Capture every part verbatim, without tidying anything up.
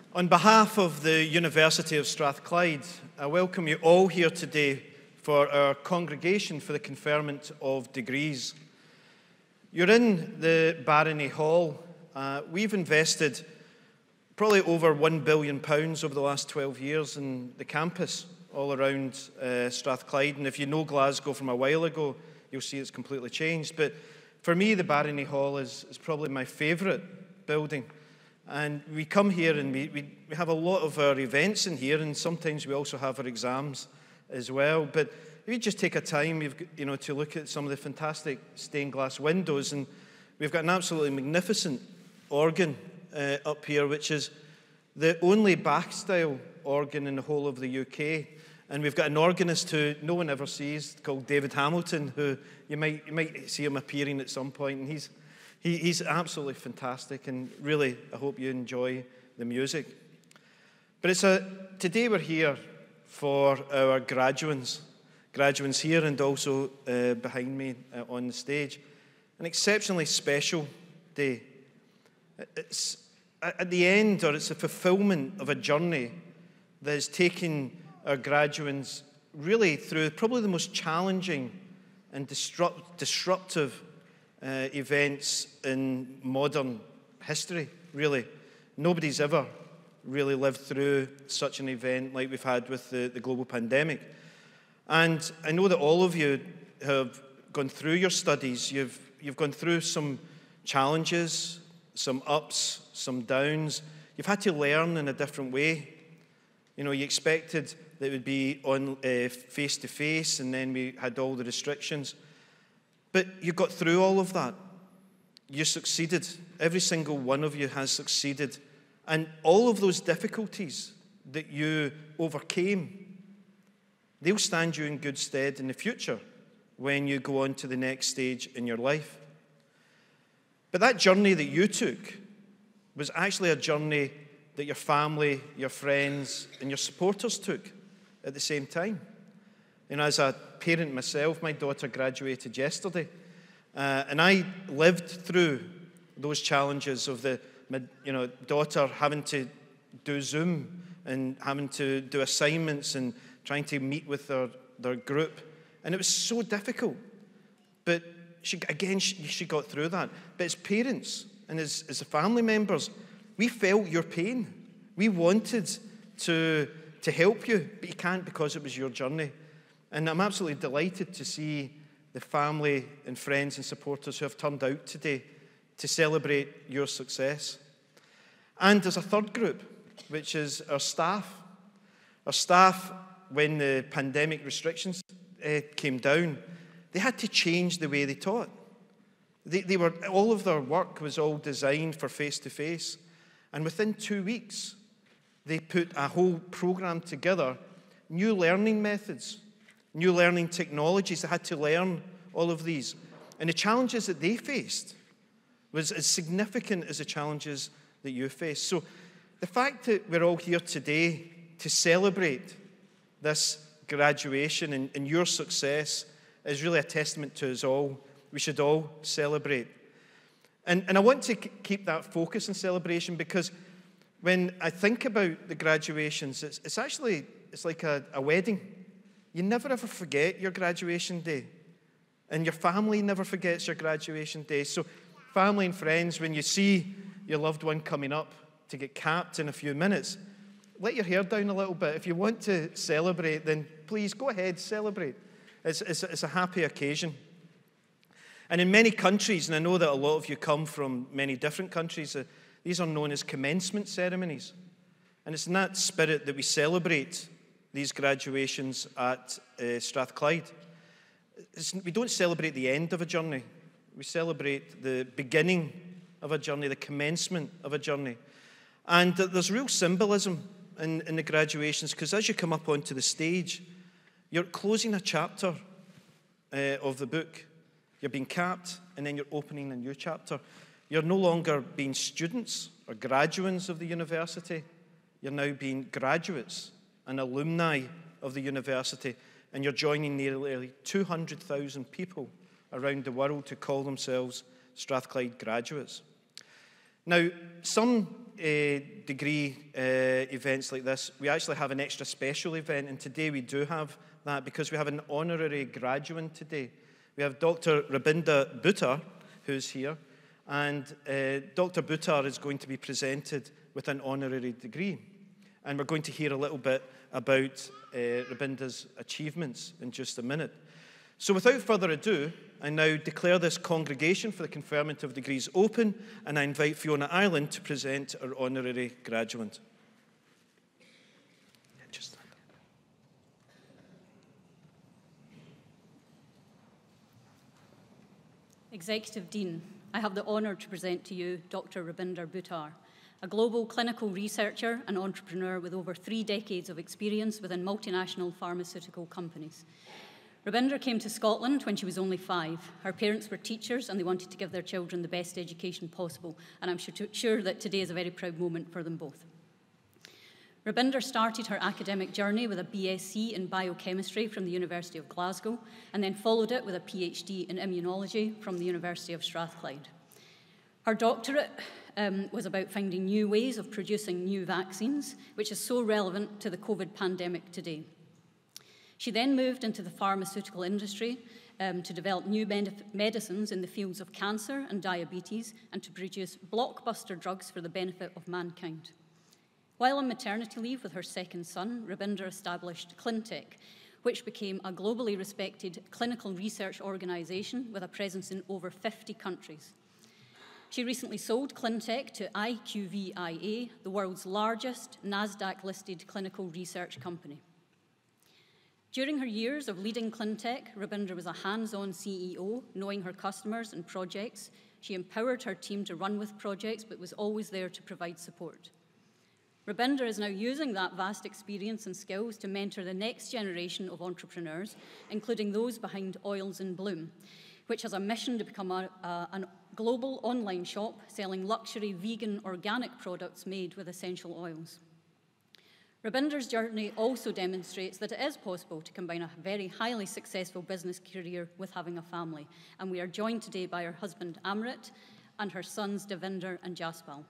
On behalf of the University of Strathclyde, I welcome you all here today for our congregation for the conferment of degrees. You're in the Barony Hall. Uh, we've invested probably over one billion pounds over the last twelve years in the campus all around uh, Strathclyde. And if you know Glasgow from a while ago, you'll see it's completely changed. But for me, the Barony Hall is, is probably my favourite building. And we come here and we, we, we have a lot of our events in here, and sometimes we also have our exams as well. But if you just take a time, you've, you know, to look at some of the fantastic stained glass windows, and we've got an absolutely magnificent organ uh, up here, which is the only Bach-style organ in the whole of the U K. And we've got an organist who no one ever sees called David Hamilton, who you might you might see him appearing at some point, and he's He, he's absolutely fantastic, and really, I hope you enjoy the music. But it's a, today we're here for our graduates, graduates here and also uh, behind me uh, on the stage. An exceptionally special day. It's at the end, or it's a fulfillment of a journey that has taken our graduates really through probably the most challenging and disrupt, disruptive Uh, events in modern history, really. Nobody's ever really lived through such an event like we've had with the, the global pandemic. And I know that all of you have gone through your studies. You've, you've gone through some challenges, some ups, some downs. You've had to learn in a different way. You know, you expected that it would be on uh, face-to-face, and then we had all the restrictions. But you got through all of that. You succeeded. Every single one of you has succeeded. And all of those difficulties that you overcame, they'll stand you in good stead in the future when you go on to the next stage in your life. But that journey that you took was actually a journey that your family, your friends, and your supporters took at the same time. You know, as a parent myself, my daughter graduated yesterday, uh, and I lived through those challenges of the, you know, daughter having to do Zoom and having to do assignments and trying to meet with their, their group, and it was so difficult. But she, again, she, she got through that. But as parents and as, as family members, we felt your pain. We wanted to, to help you, but you can't because it was your journey. And I'm absolutely delighted to see the family and friends and supporters who have turned out today to celebrate your success. And there's a third group, which is our staff. Our staff, when the pandemic restrictions uh, came down, they had to change the way they taught. They, they were, all of their work was all designed for face-to-face. And within two weeks, they put a whole program together, new learning methods, new learning technologies. They had to learn all of these. And the challenges that they faced was as significant as the challenges that you faced. So the fact that we're all here today to celebrate this graduation and, and your success is really a testament to us all. We should all celebrate. And, and I want to keep that focus and celebration, because when I think about the graduations, it's, it's actually, it's like a, a wedding. You never ever forget your graduation day. And your family never forgets your graduation day. So family and friends, when you see your loved one coming up to get capped in a few minutes, let your hair down a little bit. If you want to celebrate, then please go ahead, celebrate. It's, it's, it's a happy occasion. And in many countries, and I know that a lot of you come from many different countries, uh, these are known as commencement ceremonies. And it's in that spirit that we celebrate these graduations at uh, Strathclyde. It's, we don't celebrate the end of a journey. We celebrate the beginning of a journey, the commencement of a journey. And uh, there's real symbolism in, in the graduations, because as you come up onto the stage, you're closing a chapter uh, of the book. You're being capped, and then you're opening a new chapter. You're no longer being students or graduates of the university. You're now being graduates and alumni of the university, and you're joining nearly two hundred thousand people around the world to call themselves Strathclyde graduates. Now, some uh, degree uh, events like this, we actually have an extra special event, and today we do have that because we have an honorary graduate today. We have Doctor Rabinda Buttar, who's here, and uh, Doctor Buttar is going to be presented with an honorary degree. And we're going to hear a little bit about uh, Rabinda's achievements in just a minute. So without further ado, I now declare this congregation for the conferment of degrees open, and I invite Fiona Ireland to present our honorary graduate. Just stand up. Executive Dean, I have the honour to present to you Doctor Rabinda Buttar, a global clinical researcher and entrepreneur with over three decades of experience within multinational pharmaceutical companies. Rabinda came to Scotland when she was only five. Her parents were teachers and they wanted to give their children the best education possible, and I'm sure that today is a very proud moment for them both. Rabinda started her academic journey with a B S c in biochemistry from the University of Glasgow, and then followed it with a PhD in immunology from the University of Strathclyde. Her doctorate um, was about finding new ways of producing new vaccines, which is so relevant to the COVID pandemic today. She then moved into the pharmaceutical industry um, to develop new med medicines in the fields of cancer and diabetes, and to produce blockbuster drugs for the benefit of mankind. While on maternity leave with her second son, Rabinda established Clintech, which became a globally respected clinical research organisation with a presence in over fifty countries. She recently sold Clintech to I Q V I A, the world's largest NASDAQ-listed clinical research company. During her years of leading Clintech, Rabinda was a hands-on C E O, knowing her customers and projects. She empowered her team to run with projects, but was always there to provide support. Rabinda is now using that vast experience and skills to mentor the next generation of entrepreneurs, including those behind Oils in Bloom, which has a mission to become a, a, a global online shop selling luxury vegan organic products made with essential oils. Rabinda's journey also demonstrates that it is possible to combine a very highly successful business career with having a family, and we are joined today by her husband Amrit and her sons Devinder and Jaspal.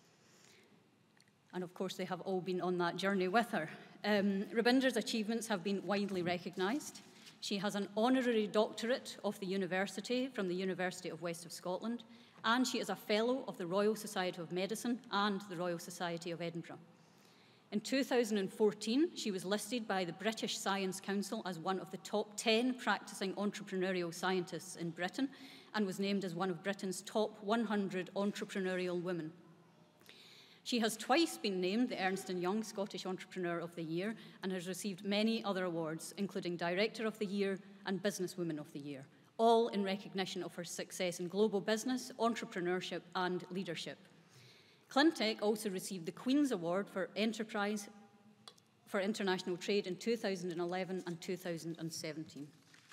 And of course, they have all been on that journey with her. Um, Rabinda's achievements have been widely recognised. She has an honorary doctorate of the university from the University of West of Scotland, and she is a fellow of the Royal Society of Medicine and the Royal Society of Edinburgh. In two thousand fourteen, she was listed by the British Science Council as one of the top ten practising entrepreneurial scientists in Britain, and was named as one of Britain's top one hundred entrepreneurial women. She has twice been named the Ernst and Young Scottish Entrepreneur of the Year and has received many other awards, including Director of the Year and Businesswoman of the Year, all in recognition of her success in global business, entrepreneurship and leadership. Clintech also received the Queen's Award for Enterprise for International Trade in two thousand eleven and two thousand seventeen.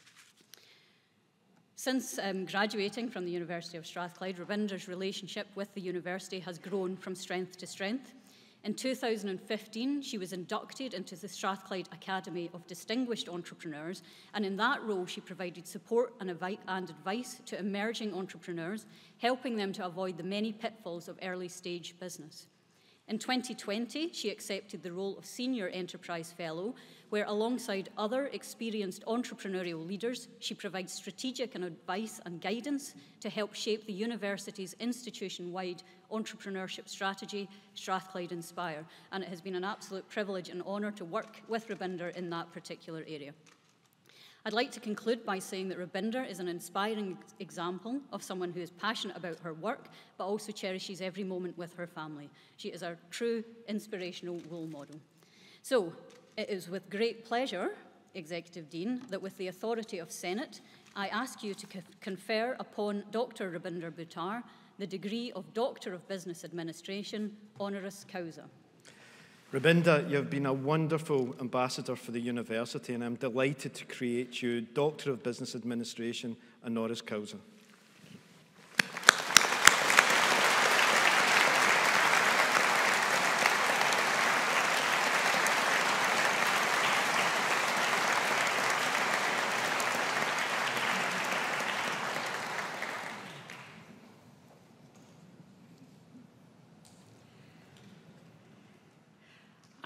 Since um, graduating from the University of Strathclyde, Rabinda's relationship with the university has grown from strength to strength. In two thousand fifteen, she was inducted into the Strathclyde Academy of Distinguished Entrepreneurs, and in that role she provided support and advice to emerging entrepreneurs, helping them to avoid the many pitfalls of early-stage business. In twenty twenty, she accepted the role of Senior Enterprise Fellow, where alongside other experienced entrepreneurial leaders, she provides strategic and advice and guidance to help shape the university's institution-wide entrepreneurship strategy, Strathclyde Inspire, and it has been an absolute privilege and honour to work with Rabinda in that particular area. I'd like to conclude by saying that Rabinda is an inspiring example of someone who is passionate about her work, but also cherishes every moment with her family. She is a true inspirational role model. So, it is with great pleasure, Executive Dean, that with the authority of Senate, I ask you to confer upon Doctor Rabinda Buttar the degree of Doctor of Business Administration, honoris causa. Rabinda, you've been a wonderful ambassador for the university, and I'm delighted to create you Doctor of Business Administration, honoris causa.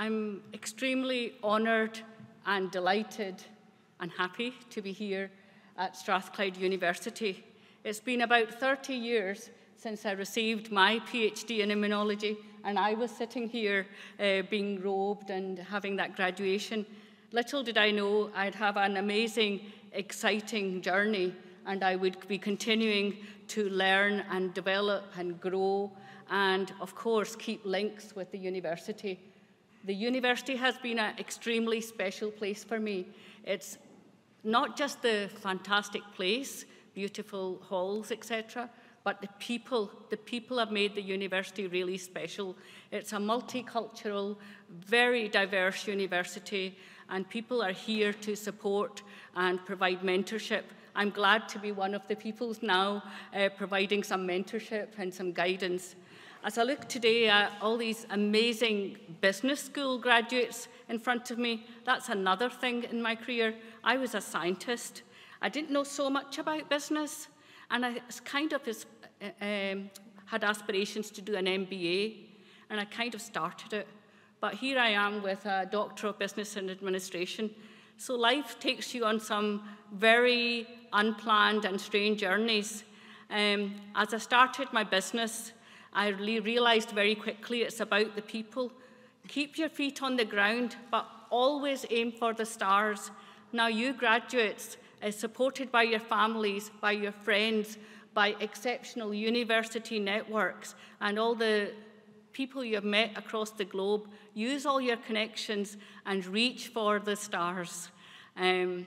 I'm extremely honoured and delighted and happy to be here at Strathclyde University. It's been about thirty years since I received my PhD in immunology, and I was sitting here uh, being robed and having that graduation. Little did I know I'd have an amazing, exciting journey, and I would be continuing to learn and develop and grow, and of course keep links with the university. The university has been an extremely special place for me. It's not just the fantastic place, beautiful halls, et cetera, but the people. The people have made the university really special. It's a multicultural, very diverse university, and people are here to support and provide mentorship. I'm glad to be one of the people now uh, providing some mentorship and some guidance. As I look today at all these amazing business school graduates in front of me, that's another thing in my career. I was a scientist. I didn't know so much about business, and I kind of was, uh, um, had aspirations to do an M B A, and I kind of started it. But here I am with a Doctor of Business and Administration. So life takes you on some very unplanned and strange journeys. Um, as I started my business, I really realized very quickly it's about the people. Keep your feet on the ground, but always aim for the stars. Now you graduates, uh, supported by your families, by your friends, by exceptional university networks, and all the people you have met across the globe, use all your connections and reach for the stars. Um,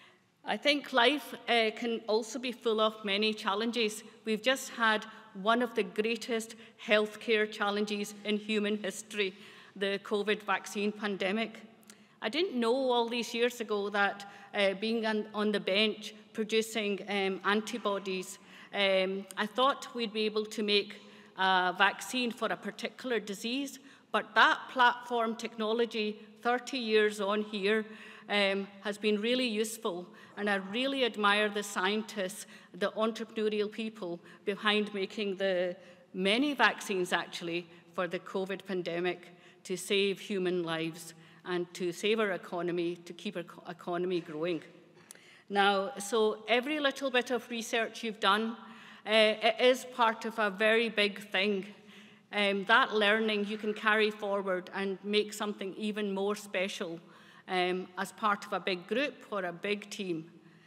I think life uh, can also be full of many challenges. We've just had one of the greatest healthcare challenges in human history, the COVID vaccine pandemic. I didn't know all these years ago that uh, being on, on the bench producing um, antibodies, um, I thought we'd be able to make a vaccine for a particular disease, but that platform technology thirty years on here um, has been really useful, and I really admire the scientists, the entrepreneurial people behind making the many vaccines actually for the COVID pandemic to save human lives and to save our economy, to keep our economy growing. Now, so every little bit of research you've done, uh, it is part of a very big thing. Um, that learning you can carry forward and make something even more special um, as part of a big group or a big team.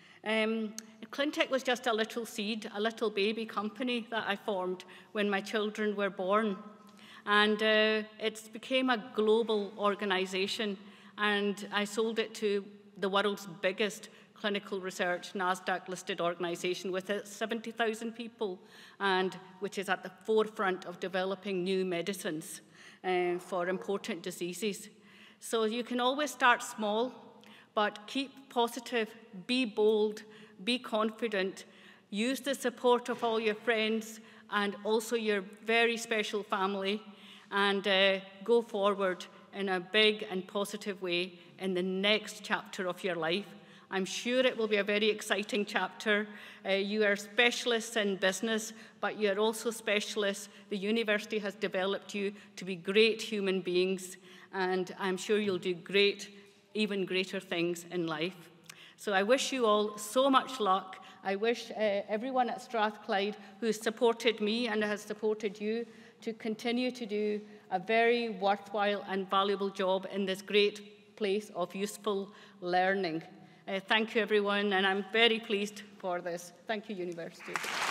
Um, Clintech was just a little seed, a little baby company that I formed when my children were born. And uh, it became a global organization, and I sold it to the world's biggest clinical research NASDAQ-listed organization with seventy thousand people, and which is at the forefront of developing new medicines uh, for important diseases. So you can always start small, but keep positive, be bold, be confident, use the support of all your friends and also your very special family, and uh, go forward in a big and positive way in the next chapter of your life. I'm sure it will be a very exciting chapter. Uh, you are specialists in business, but you're also specialists. The university has developed you to be great human beings, and I'm sure you'll do great, even greater things in life. So I wish you all so much luck. I wish uh, everyone at Strathclyde who's supported me and has supported you to continue to do a very worthwhile and valuable job in this great place of useful learning. Uh, thank you, everyone, and I'm very pleased for this. Thank you, University.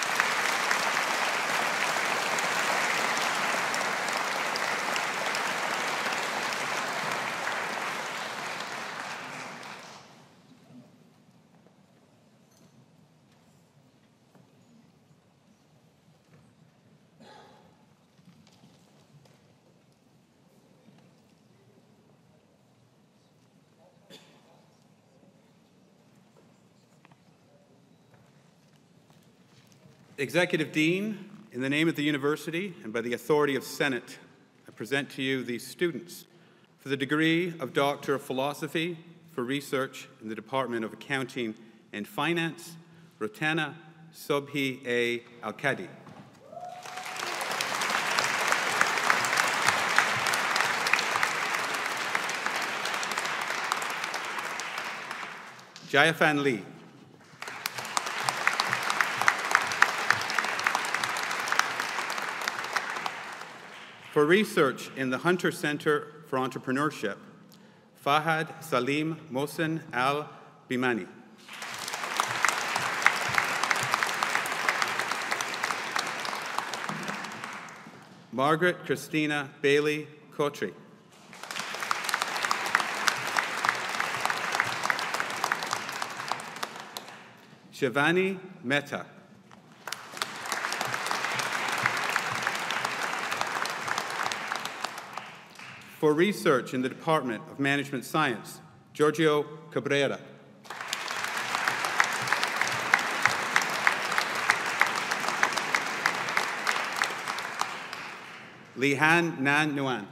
Executive Dean, in the name of the university and by the authority of Senate, I present to you these students for the degree of Doctor of Philosophy for Research in the Department of Accounting and Finance, Rotana Subhi A. Al-Kadi. Jayafan Lee. For research in the Hunter Center for Entrepreneurship, Fahad Salim Mohsen Al-Bimani. Margaret Christina Bailey Kotri. Shivani Mehta. For research in the Department of Management Science, Giorgio Cabrera. Lihan Nan Nguyen.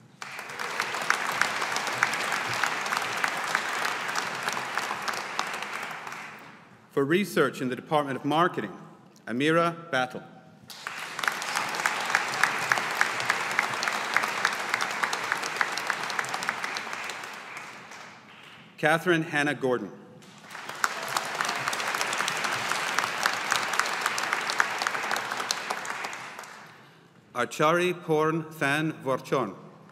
For research in the Department of Marketing, Amira Battle. Catherine Hannah Gordon. Achari Porn Than Vorchon.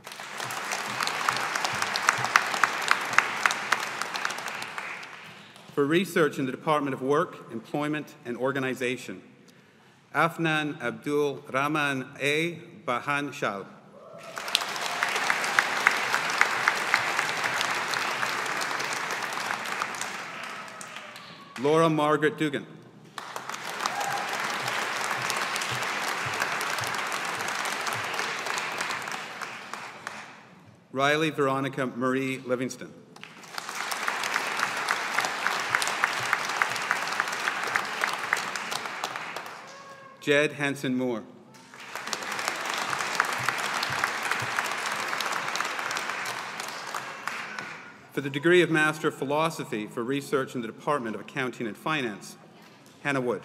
For research in the Department of Work, Employment, and Organization, Afnan Abdul Rahman A. Bahan Shal. Laura Margaret Dugan. Riley Veronica Marie Livingston. Jed Hanson Moore. For the degree of Master of Philosophy for research in the Department of Accounting and Finance, Hannah Wood.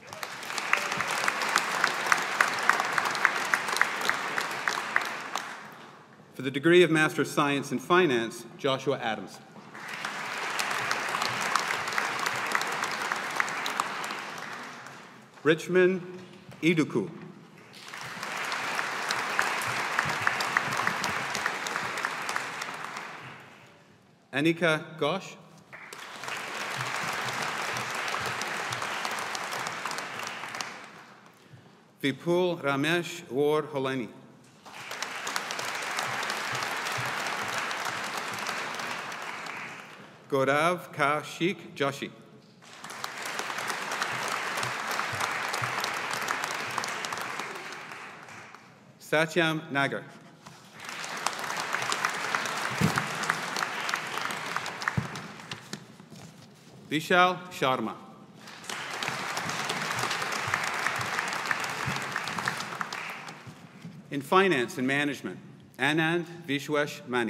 For the degree of Master of Science in Finance, Joshua Adams. Richmond Iduku. Anika Ghosh. Vipul Ramesh War Holani. Gaurav Kaushik Joshi. Satyam Nagar. Vishal Sharma. In Finance and Management, Anand Vishwesh Mani.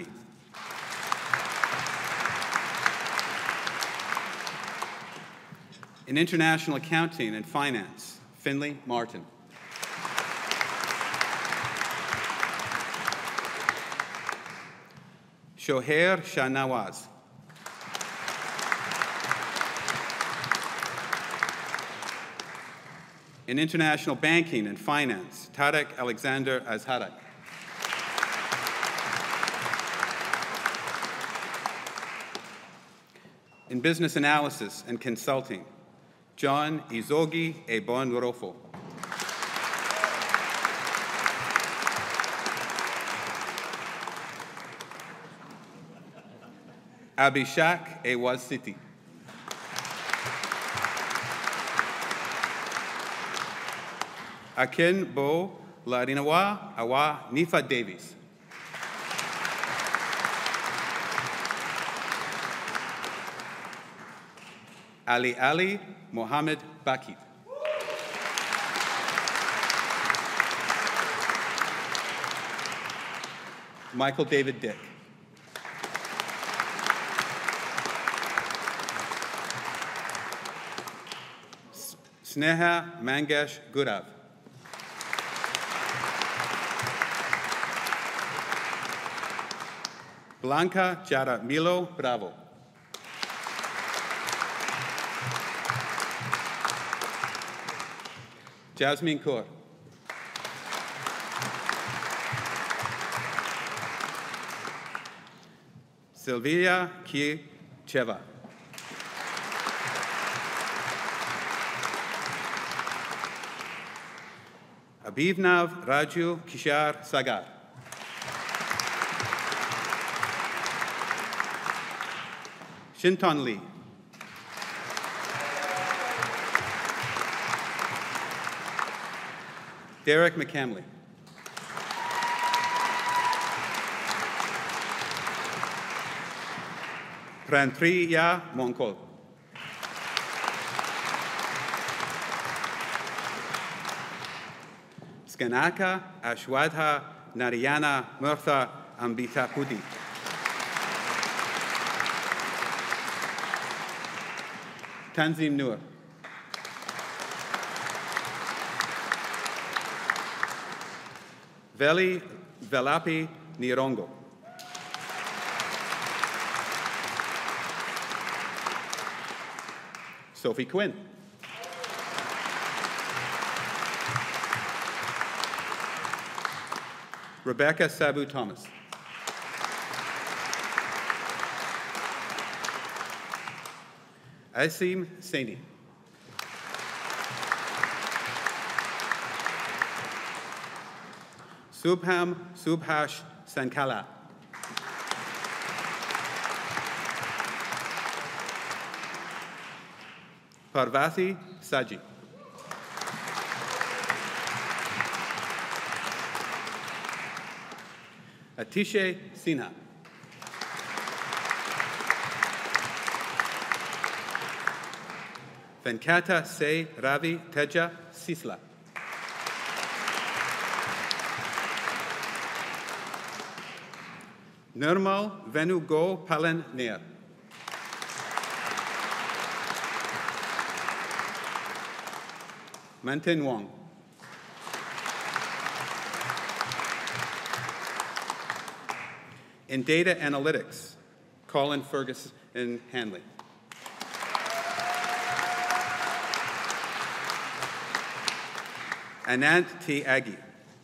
In International Accounting and Finance, Finley Martin. Shohair Shahnawaz. In International Banking and Finance, Tarek Alexander Azharak. In Business Analysis and Consulting, John Izogi Ebon Rofo. Abhishek Awaz City. Akin Bo Larinawa Awa Nifa Davies. Ali Ali Mohammed Bakit. Michael David Dick. Sneha Mangesh Gurav. Blanca Jara Milo Bravo. Jasmine Kaur. Sylvia Ki Cheva. Abhivnav Raju Kishar Sagar. Shinton Lee. Derek McCamley. Pranpriya Monkol. Skanaka Ashwadha Narayana Murtha Ambitapudi. Tanzim Noor. Veli Velapi Nirongo. Sophie Quinn. Rebecca Sabu Thomas. Asim Saini. Subham Subhash Sankala. Parvati Saji. Atishe Sinha. Venkata Se Ravi Teja Sisla. Nirmal Venugo Palan Nair. Mantin Wong. In data analytics, Colin Ferguson Hanley. Anant T. Aggie.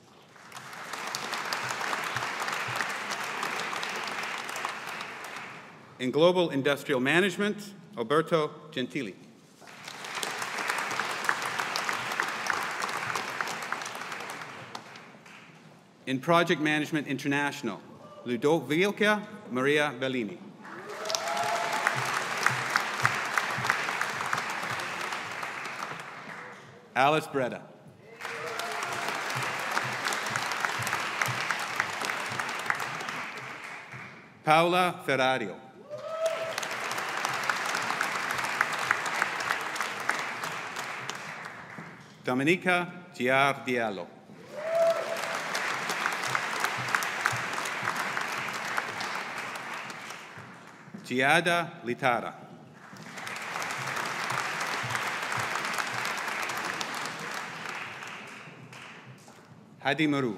In global industrial management, Alberto Gentili. In project management international, Ludovica Maria Bellini. Alice Breda. Paola Ferrario. Dominica Giardiello. Giada Litara. Hadi Maru.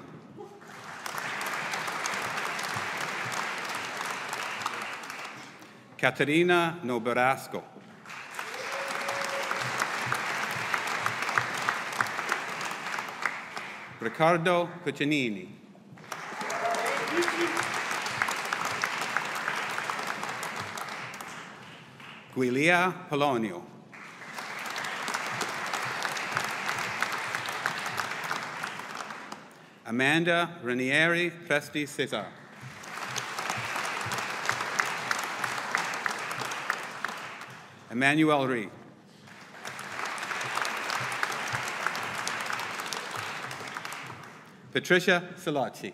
Caterina Noberasco. Riccardo Piccinini. Guilia Polonio. Amanda Ranieri Presti Cesar. Emmanuel Ree. Patricia Salacci.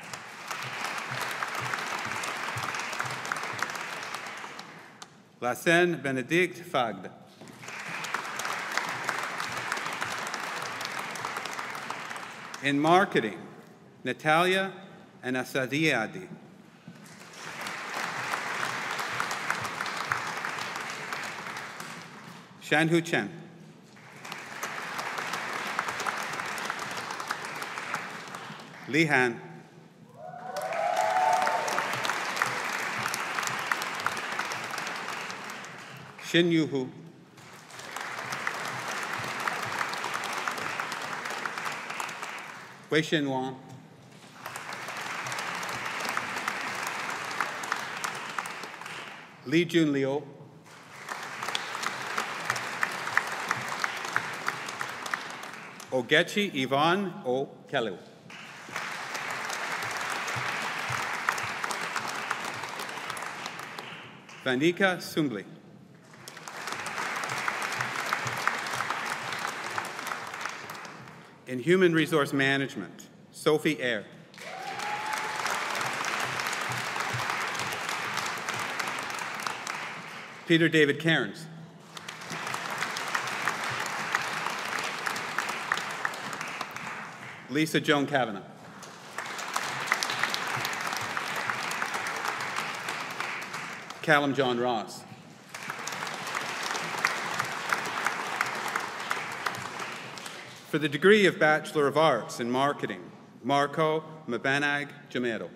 Lassen Benedict Fagd. In marketing, Natalia Anasadiadi. Shanhu Chen. Li Han. Shin Yu Hu. Wei Shin Wang. Li Jun Liu. Ogechi Ivan O. Kelu. Vanika Sumbli. In Human Resource Management, Sophie Eyre. Peter David Cairns. Lisa Joan Kavanagh. Callum John Ross. For the degree of Bachelor of Arts in Marketing, Marco Mabanag Jamero.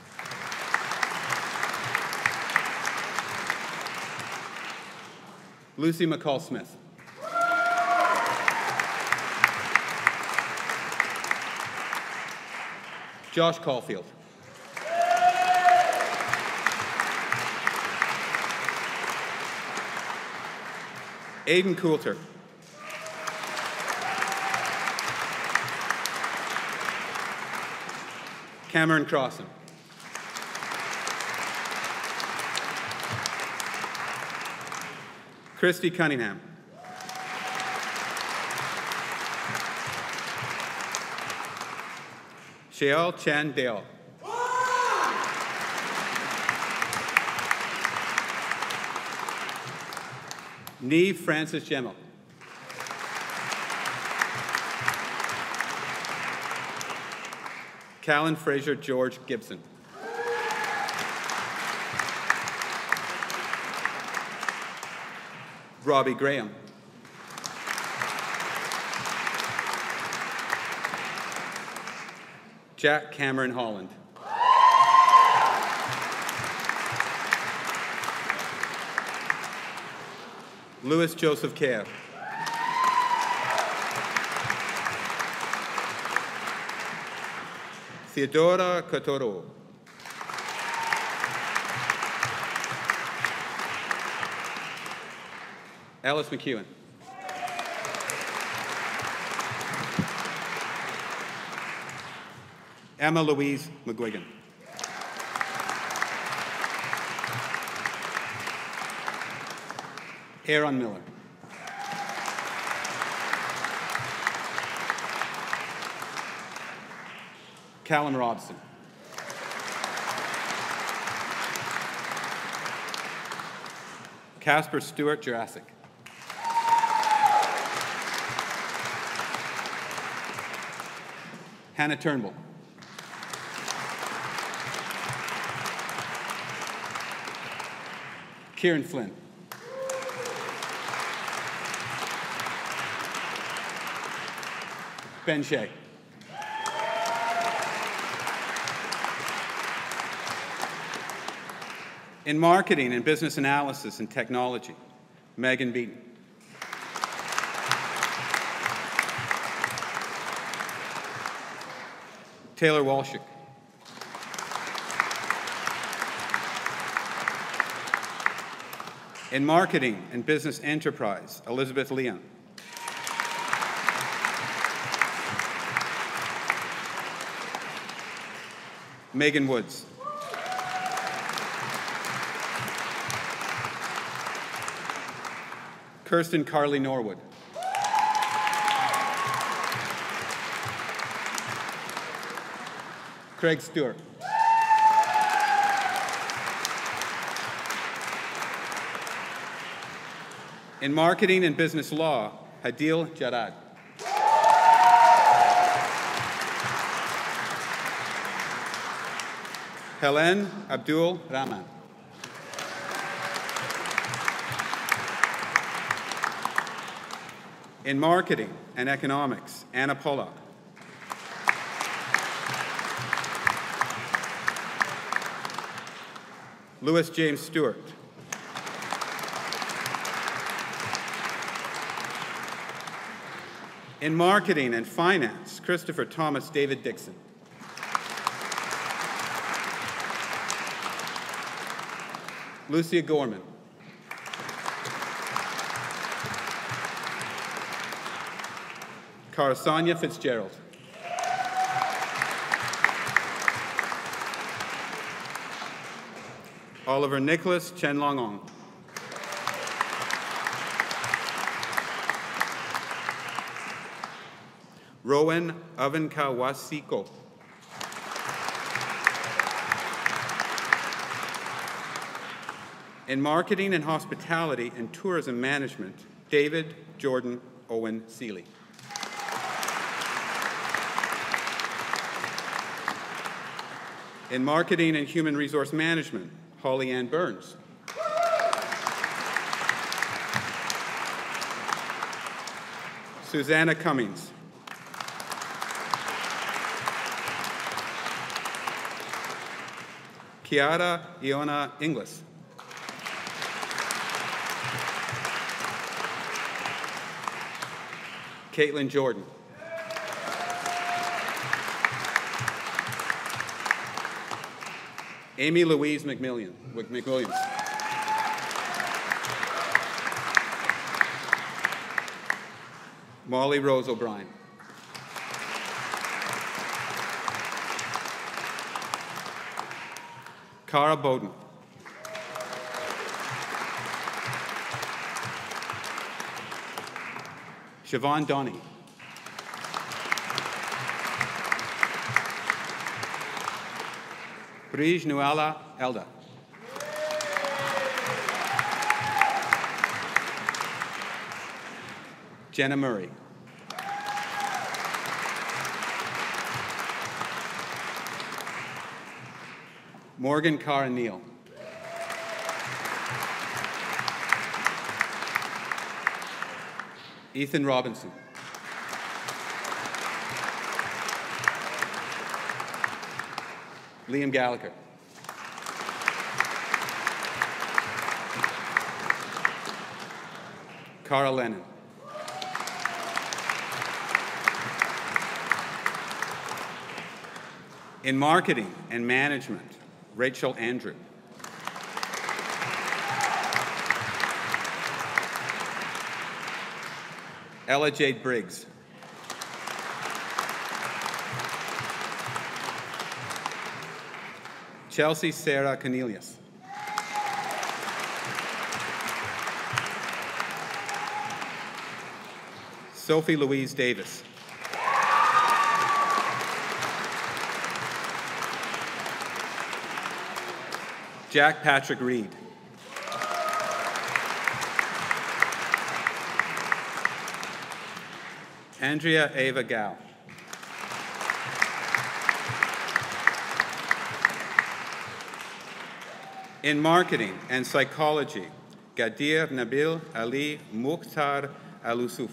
Lucy McCall-Smith. Josh Caulfield. Aidan Coulter. Cameron Crossan. Christy Cunningham. Sheol Chan Dale. Neve Francis Gemmell. Callan Fraser George Gibson. Robbie Graham. Jack Cameron Holland. Louis Joseph Kerr. Theodora Cotoro. Alice McEwen. Emma Louise McGuigan. Aaron Miller. Callum Robson. Casper Stewart Jurassic. Hannah Turnbull. Kieran Flynn. Ben Shea. In marketing and business analysis and technology, Megan Beaton. Taylor Walshik. In marketing and business enterprise, Elizabeth Leon. Megan Woods. Kirsten Carly Norwood. Craig Stewart. In marketing and business law, Hadil Jarad. Helen Abdul Rahman. In marketing and economics, Anna Pollock. Louis James Stewart. In Marketing and Finance, Christopher Thomas David Dixon. Lucia Gorman. Karasanya Fitzgerald. Oliver Nicholas Chen Long Ong. Rowan Avenkawasiko. In Marketing and Hospitality and Tourism Management, David Jordan Owen Seeley. In Marketing and Human Resource Management, Holly Ann Burns. Susanna Cummings. Kiara Iona Inglis. Caitlin Jordan. Amy Louise McMillian, McWilliams. Molly Rose O'Brien. Cara Bowden. Siobhan Donny. Brige Nuala Elda. Jenna Murray. Morgan Carr Neal. Ethan Robinson. Liam Gallagher. Cara Lennon. In Marketing and Management, Rachel Andrew. Ella Jade Briggs. Chelsea Sarah Cornelius. Sophie Louise Davis. Jack Patrick Reed. Andrea Ava Gao. In Marketing and Psychology, Gadir Nabil Ali Mukhtar Al-Usuf.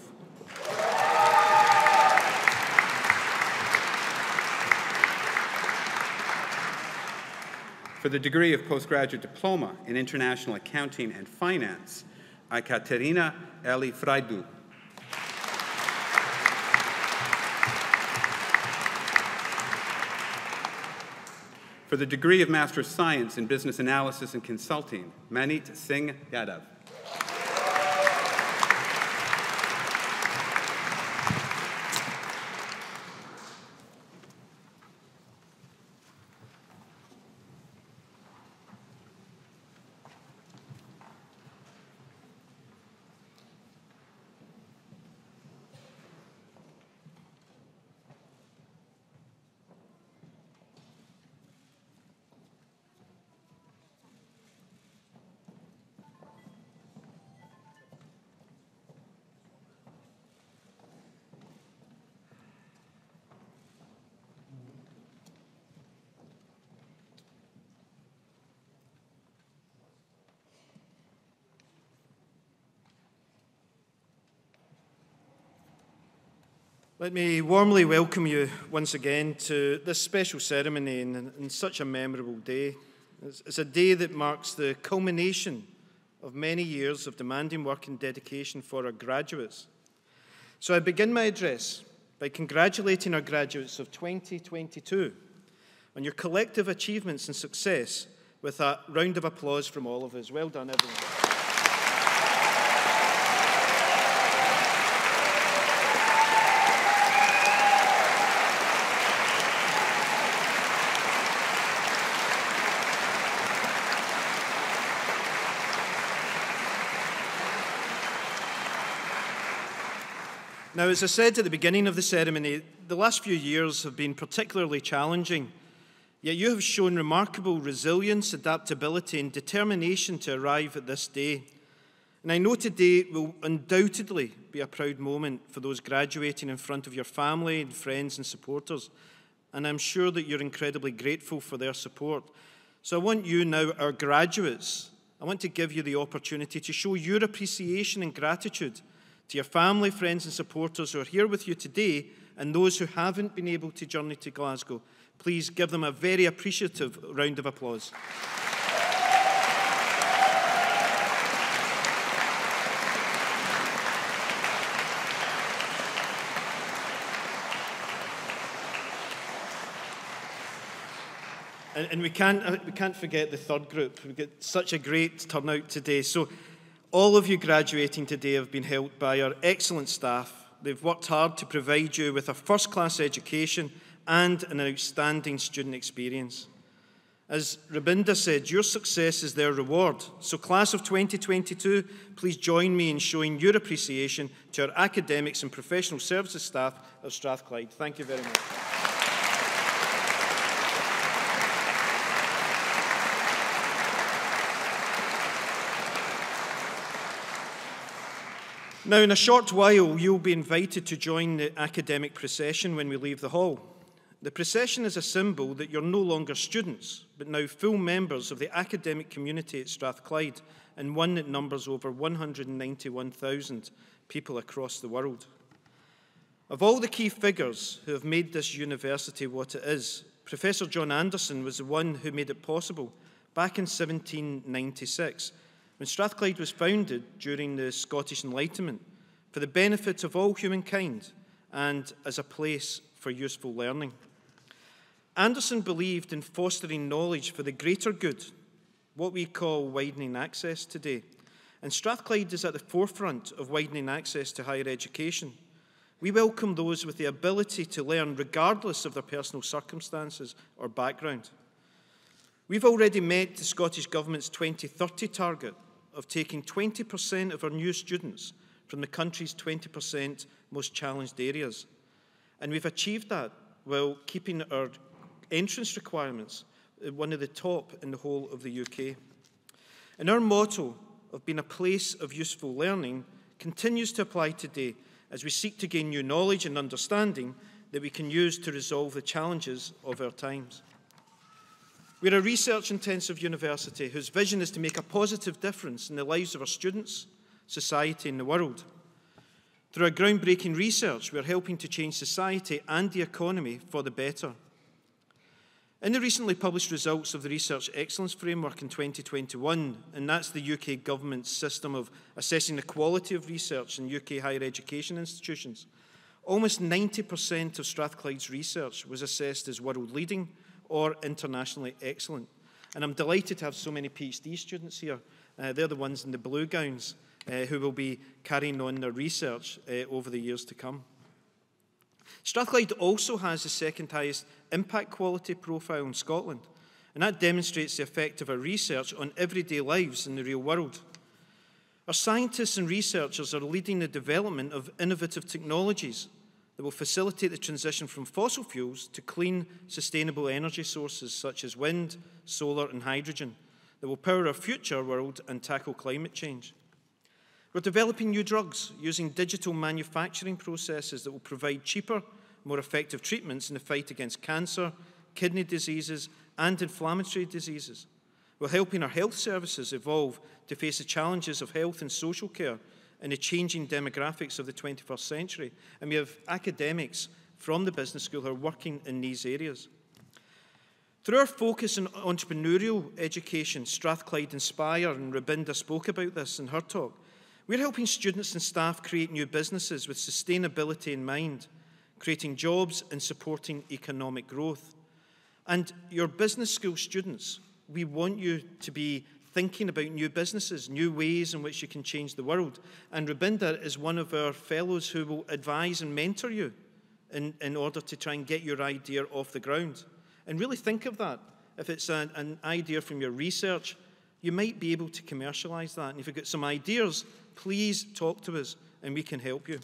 For the degree of postgraduate diploma in International Accounting and Finance, Ekaterina Eli Fraidu. For the degree of Master of Science in Business Analysis and Consulting, Manit Singh Yadav. Let me warmly welcome you once again to this special ceremony and, and such a memorable day. It's, it's a day that marks the culmination of many years of demanding work and dedication for our graduates. So I begin my address by congratulating our graduates of twenty twenty-two on your collective achievements and success with a round of applause from all of us. Well done, everyone. Now, as I said at the beginning of the ceremony, the last few years have been particularly challenging, yet you have shown remarkable resilience, adaptability, and determination to arrive at this day. And I know today will undoubtedly be a proud moment for those graduating in front of your family and friends and supporters, and I'm sure that you're incredibly grateful for their support. So I want you now, our graduates, I want to give you the opportunity to show your appreciation and gratitude to your family, friends and supporters who are here with you today, and those who haven't been able to journey to Glasgow. Please give them a very appreciative round of applause. And, and we can't, we can't forget the third group. We've got such a great turnout today. So all of you graduating today have been helped by our excellent staff. They've worked hard to provide you with a first-class education and an outstanding student experience. As Rabinda said, your success is their reward. So class of twenty twenty-two, please join me in showing your appreciation to our academics and professional services staff of Strathclyde. Thank you very much. Now, in a short while, you'll be invited to join the academic procession when we leave the hall. The procession is a symbol that you're no longer students, but now full members of the academic community at Strathclyde, and one that numbers over one hundred ninety-one thousand people across the world. Of all the key figures who have made this university what it is, Professor John Anderson was the one who made it possible back in seventeen ninety-six, when Strathclyde was founded during the Scottish Enlightenment for the benefit of all humankind and as a place for useful learning. Anderson believed in fostering knowledge for the greater good, what we call widening access today. And Strathclyde is at the forefront of widening access to higher education. We welcome those with the ability to learn regardless of their personal circumstances or background. We've already met the Scottish Government's twenty thirty target of taking twenty percent of our new students from the country's twenty percent most challenged areas. And we've achieved that while keeping our entrance requirements one of the top in the whole of the U K. And our motto of being a place of useful learning continues to apply today as we seek to gain new knowledge and understanding that we can use to resolve the challenges of our times. We're a research-intensive university whose vision is to make a positive difference in the lives of our students, society, and the world. Through our groundbreaking research, we're helping to change society and the economy for the better. In the recently published results of the Research Excellence Framework in twenty twenty-one, and that's the U K Government's system of assessing the quality of research in U K higher education institutions, almost ninety percent of Strathclyde's research was assessed as world-leading or internationally excellent. And I'm delighted to have so many PhD students here. Uh, they're the ones in the blue gowns uh, who will be carrying on their research uh, over the years to come. Strathclyde also has the second highest impact quality profile in Scotland, and that demonstrates the effect of our research on everyday lives in the real world. Our scientists and researchers are leading the development of innovative technologies that will facilitate the transition from fossil fuels to clean, sustainable energy sources such as wind, solar and hydrogen that will power our future world and tackle climate change. We're developing new drugs using digital manufacturing processes that will provide cheaper, more effective treatments in the fight against cancer, kidney diseases and inflammatory diseases. We're helping our health services evolve to face the challenges of health and social care and the changing demographics of the twenty-first century. And we have academics from the business school who are working in these areas. Through our focus on entrepreneurial education, Strathclyde Inspire, and Rabinda spoke about this in her talk, We're helping students and staff create new businesses with sustainability in mind, creating jobs and supporting economic growth. And your business school students, we want you to be thinking about new businesses, new ways in which you can change the world. And Rubinder is one of our fellows who will advise and mentor you in, in order to try and get your idea off the ground. And really think of that. If it's an, an idea from your research, you might be able to commercialise that. And if you've got some ideas, please talk to us and we can help you.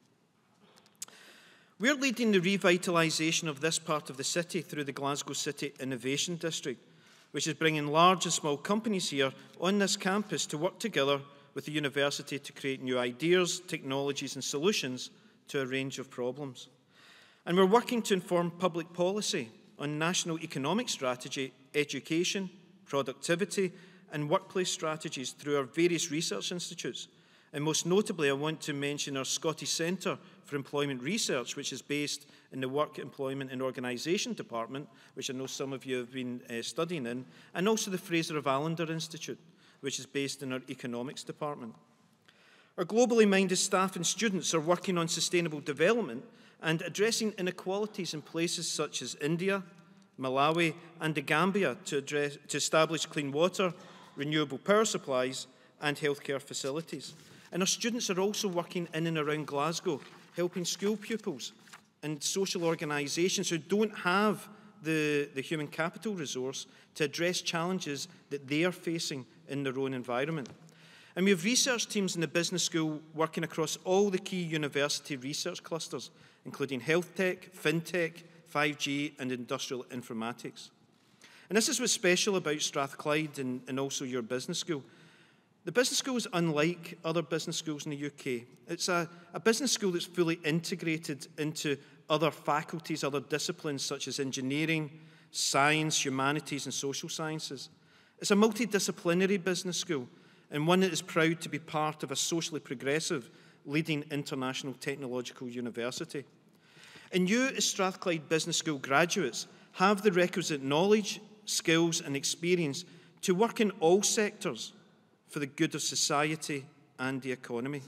We're leading the revitalisation of this part of the city through the Glasgow City Innovation District, which is bringing large and small companies here on this campus to work together with the university to create new ideas, technologies and solutions to a range of problems. And we're working to inform public policy on national economic strategy, education, productivity and workplace strategies through our various research institutes. And most notably, I want to mention our Scottish Centre for Employment Research, which is based in the Work, Employment and Organisation Department, which I know some of you have been uh, studying in, and also the Fraser of Allender Institute, which is based in our Economics Department. Our globally minded staff and students are working on sustainable development and addressing inequalities in places such as India, Malawi and the Gambia to, address, to establish clean water, renewable power supplies and healthcare facilities. And our students are also working in and around Glasgow, helping school pupils and social organisations who don't have the, the human capital resource to address challenges that they are facing in their own environment. And we have research teams in the business school working across all the key university research clusters, including health tech, fintech, five G and industrial informatics. And this is what's special about Strathclyde and, and also your business school. The business school is unlike other business schools in the U K. It's a, a business school that's fully integrated into other faculties, other disciplines such as engineering, science, humanities and social sciences. It's a multidisciplinary business school and one that is proud to be part of a socially progressive, leading international technological university. And you, as Strathclyde Business School graduates, have the requisite knowledge, skills and experience to work in all sectors for the good of society and the economy.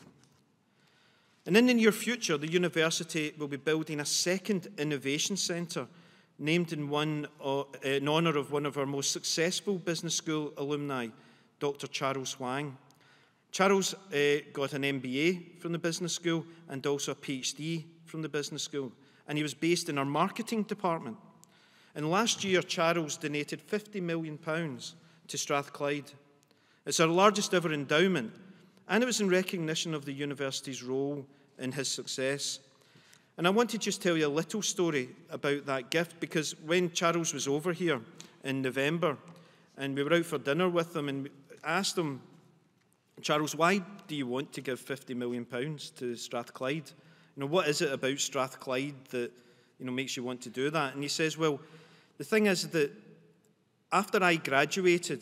And in the near future, the university will be building a second innovation centre named in, one, uh, in honour of one of our most successful business school alumni, Doctor Charles Huang. Charles uh, got an M B A from the business school and also a PhD from the business school, and he was based in our marketing department. And last year, Charles donated fifty million pounds to Strathclyde. It's our largest ever endowment, and it was in recognition of the university's role in his success. And I want to just tell you a little story about that gift, because when Charles was over here in November, and we were out for dinner with him, and asked him, Charles, why do you want to give fifty million pounds to Strathclyde? You know, what is it about Strathclyde that, you know, makes you want to do that? And he says, well, the thing is that after I graduated,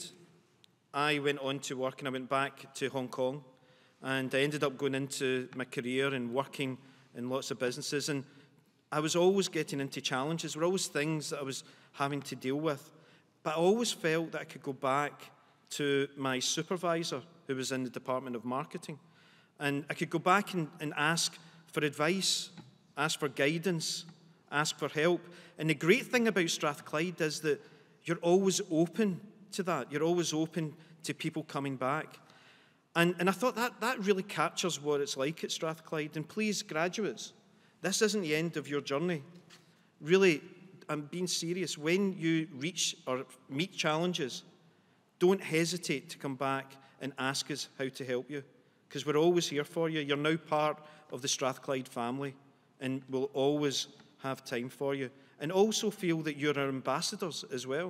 I went on to work and I went back to Hong Kong, and I ended up going into my career and working in lots of businesses, and I was always getting into challenges. There were always things that I was having to deal with, but I always felt that I could go back to my supervisor who was in the Department of Marketing, and I could go back and, and ask for advice, ask for guidance, ask for help. And the great thing about Strathclyde is that you're always open to that. You're always open to people coming back. And, and I thought that, that really captures what it's like at Strathclyde. And please, graduates, this isn't the end of your journey. Really, I'm being serious. When you reach or meet challenges, don't hesitate to come back and ask us how to help you, because we're always here for you. You're now part of the Strathclyde family, and we'll always have time for you. And also feel that you're our ambassadors as well.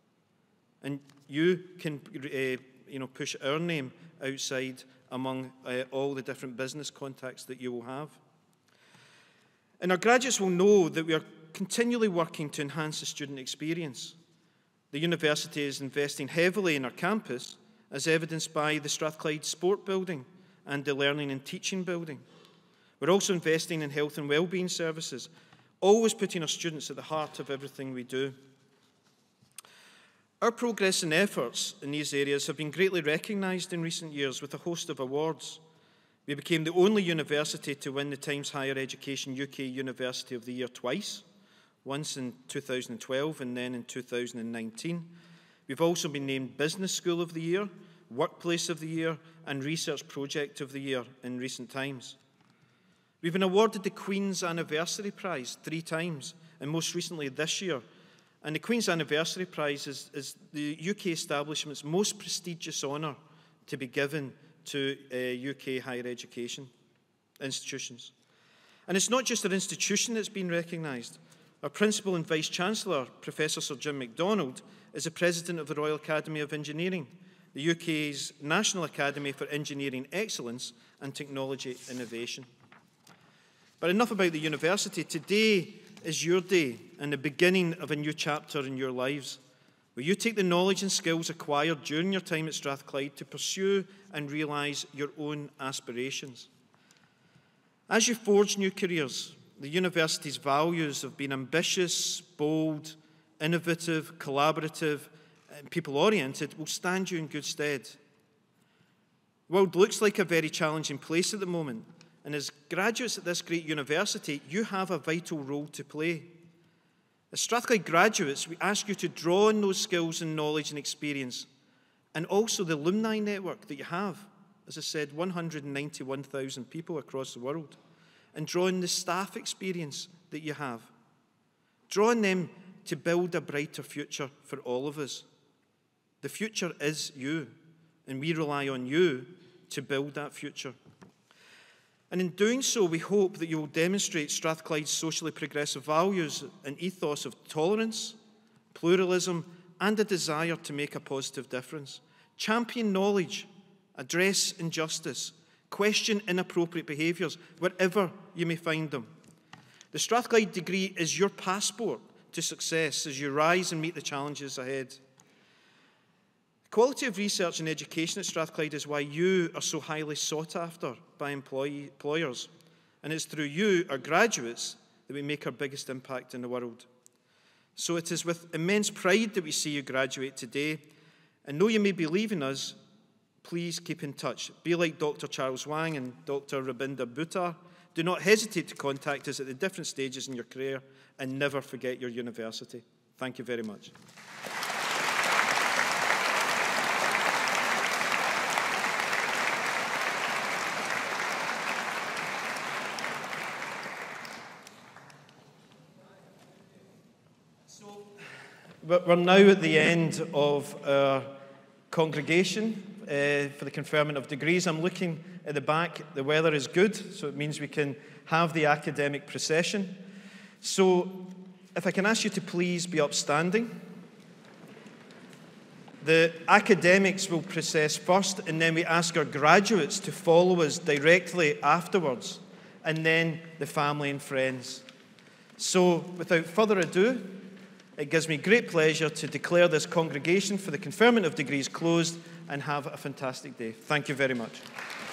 And you can uh, you know, push our name outside among uh, all the different business contacts that you will have. And our graduates will know that we are continually working to enhance the student experience. The university is investing heavily in our campus, as evidenced by the Strathclyde Sport Building and the Learning and Teaching Building. We're also investing in health and wellbeing services, always putting our students at the heart of everything we do. Our progress and efforts in these areas have been greatly recognised in recent years with a host of awards. We became the only university to win the Times Higher Education U K University of the Year twice, once in two thousand twelve and then in two thousand nineteen. We've also been named Business School of the Year, Workplace of the Year, and Research Project of the Year in recent times. We've been awarded the Queen's Anniversary Prize three times, and most recently this year. And the Queen's Anniversary Prize is, is the U K establishment's most prestigious honour to be given to uh, U K higher education institutions. And it's not just an institution that's been recognised. Our Principal and Vice-Chancellor, Professor Sir Jim MacDonald, is the President of the Royal Academy of Engineering, the U K's National Academy for Engineering Excellence and Technology Innovation. But enough about the university. Today is your day and the beginning of a new chapter in your lives, where you take the knowledge and skills acquired during your time at Strathclyde to pursue and realise your own aspirations. As you forge new careers, the university's values of being ambitious, bold, innovative, collaborative, and people-oriented will stand you in good stead. The world looks like a very challenging place at the moment, and as graduates at this great university, you have a vital role to play. As Strathclyde graduates, we ask you to draw on those skills and knowledge and experience, and also the alumni network that you have, as I said, one hundred ninety-one thousand people across the world, and draw on the staff experience that you have. Draw on them to build a brighter future for all of us. The future is you, and we rely on you to build that future. And in doing so, we hope that you will demonstrate Strathclyde's socially progressive values and ethos of tolerance, pluralism, and a desire to make a positive difference. Champion knowledge, address injustice, question inappropriate behaviours wherever you may find them. The Strathclyde degree is your passport to success as you rise and meet the challenges ahead. The quality of research and education at Strathclyde is why you are so highly sought after by employee, employers. And it's through you, our graduates, that we make our biggest impact in the world. So it is with immense pride that we see you graduate today. And though you may be leaving us, please keep in touch. Be like Doctor Charles Wang and Doctor Rabinder Buttar. Do not hesitate to contact us at the different stages in your career, and never forget your university. Thank you very much. We're now at the end of our congregation uh, for the conferment of degrees. I'm looking at the back. The weather is good, so it means we can have the academic procession. So if I can ask you to please be upstanding. The academics will process first, and then we ask our graduates to follow us directly afterwards, and then the family and friends. So without further ado, it gives me great pleasure to declare this congregation for the conferment of degrees closed, and have a fantastic day. Thank you very much.